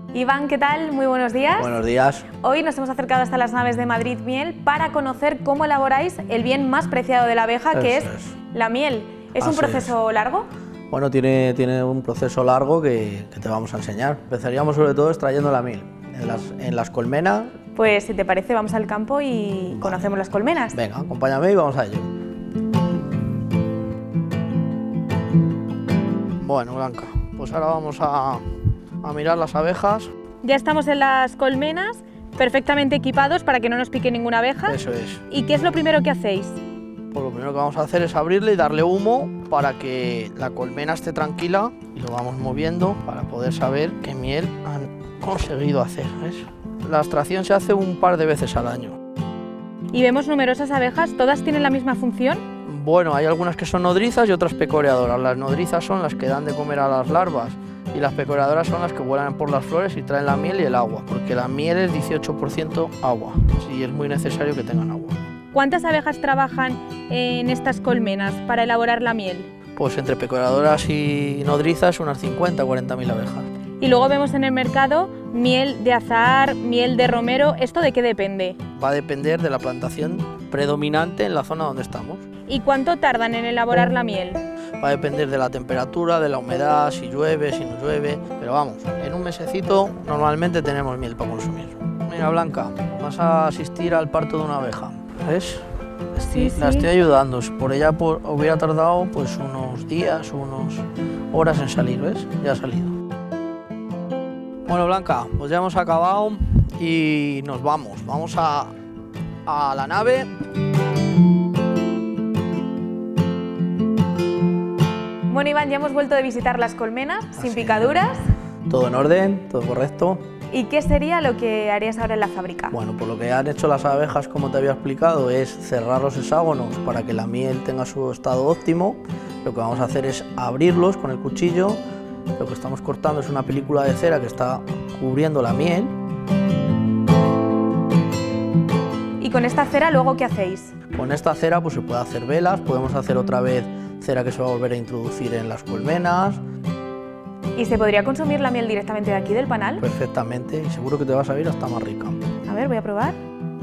Iván, ¿qué tal? Muy buenos días. Buenos días. Hoy nos hemos acercado hasta las naves de Madrid Miel para conocer cómo elaboráis el bien más preciado de la abeja, que es la miel. ¿Es un proceso largo? Bueno, tiene un proceso largo que te vamos a enseñar. Empezaríamos sobre todo extrayendo la miel en las colmenas. Pues si te parece vamos al campo y conocemos las colmenas. Venga, acompáñame y vamos a ello. Bueno, Blanca, pues ahora vamos a mirar las abejas. Ya estamos en las colmenas, perfectamente equipados para que no nos pique ninguna abeja. Eso es. ¿Y qué es lo primero que hacéis? Pues lo primero que vamos a hacer es abrirle y darle humo para que la colmena esté tranquila, y lo vamos moviendo para poder saber qué miel han conseguido hacer, ¿ves? La extracción se hace un par de veces al año. Y vemos numerosas abejas, ¿todas tienen la misma función? Bueno, hay algunas que son nodrizas y otras pecoreadoras. Las nodrizas son las que dan de comer a las larvas y las pecoreadoras son las que vuelan por las flores y traen la miel y el agua, porque la miel es 18% agua, y es muy necesario que tengan agua. ¿Cuántas abejas trabajan en estas colmenas para elaborar la miel? Pues entre pecoreadoras y nodrizas unas 50 o 40.000 abejas. Y luego vemos en el mercado miel de azahar, miel de romero. ¿Esto de qué depende? Va a depender de la plantación predominante en la zona donde estamos. ¿Y cuánto tardan en elaborar la miel? Va a depender de la temperatura, de la humedad, si llueve, si no llueve, pero vamos, en un mesecito normalmente tenemos miel para consumir. Mira, Blanca, vas a asistir al parto de una abeja, ¿ves? La estoy ayudando, por ella hubiera tardado pues unos días, unas horas en salir, ¿ves? Ya ha salido. Bueno, Blanca, pues ya hemos acabado y nos vamos a la nave. Bueno, Iván, ya hemos vuelto de visitar las colmenas, sin picaduras. Todo en orden, todo correcto. ¿Y qué sería lo que harías ahora en la fábrica? Bueno, pues lo que han hecho las abejas, como te había explicado, es cerrar los hexágonos para que la miel tenga su estado óptimo. Lo que vamos a hacer es abrirlos con el cuchillo. Lo que estamos cortando es una película de cera que está cubriendo la miel. ¿Y con esta cera luego qué hacéis? Con esta cera pues se puede hacer velas, podemos hacer otra vez cera que se va a volver a introducir en las colmenas. ¿Y se podría consumir la miel directamente de aquí del panal? Perfectamente, y seguro que te va a salir hasta más rica. A ver, voy a probar.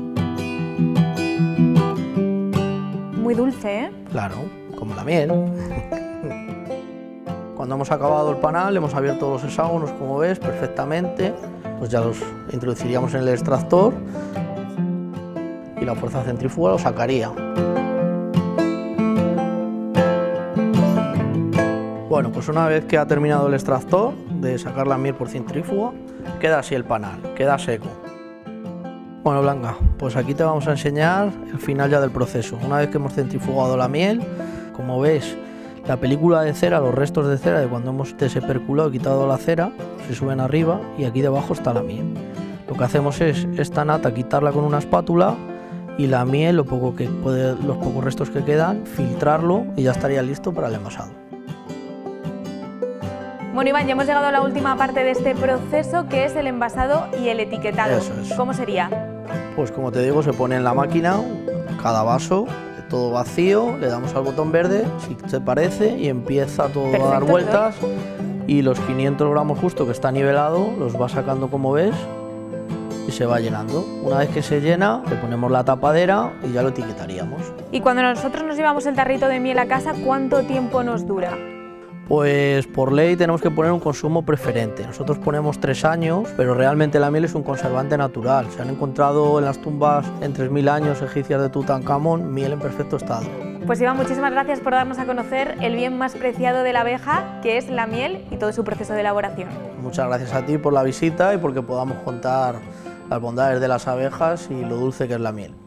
Muy dulce, ¿eh? Claro, como la miel. Cuando hemos acabado el panal, hemos abierto los hexágonos, como ves, perfectamente. Pues ya los introduciríamos en el extractor y la fuerza centrífuga lo sacaría. Bueno, pues una vez que ha terminado el extractor de sacar la miel por centrífuga, queda así el panal, queda seco. Bueno, Blanca, pues aquí te vamos a enseñar el final ya del proceso. Una vez que hemos centrifugado la miel, como ves, la película de cera, los restos de cera de cuando hemos deseperculado y quitado la cera, se suben arriba y aquí debajo está la miel. Lo que hacemos es esta nata quitarla con una espátula y la miel, los pocos restos que quedan, filtrarlo y ya estaría listo para el envasado. Bueno, Iván, ya hemos llegado a la última parte de este proceso, que es el envasado y el etiquetado. Eso es. ¿Cómo sería? Pues como te digo, se pone en la máquina cada vaso, todo vacío, le damos al botón verde, si te parece, y empieza todo a dar vueltas. Y los 500 gramos justo que está nivelado, los va sacando como ves y se va llenando. Una vez que se llena, le ponemos la tapadera y ya lo etiquetaríamos. Y cuando nosotros nos llevamos el tarrito de miel a casa, ¿cuánto tiempo nos dura? Pues por ley tenemos que poner un consumo preferente. Nosotros ponemos 3 años, pero realmente la miel es un conservante natural. Se han encontrado en las tumbas en 3000 años egipcias de Tutankamón miel en perfecto estado. Pues Iván, muchísimas gracias por darnos a conocer el bien más preciado de la abeja, que es la miel y todo su proceso de elaboración. Muchas gracias a ti por la visita y porque podamos contar las bondades de las abejas y lo dulce que es la miel.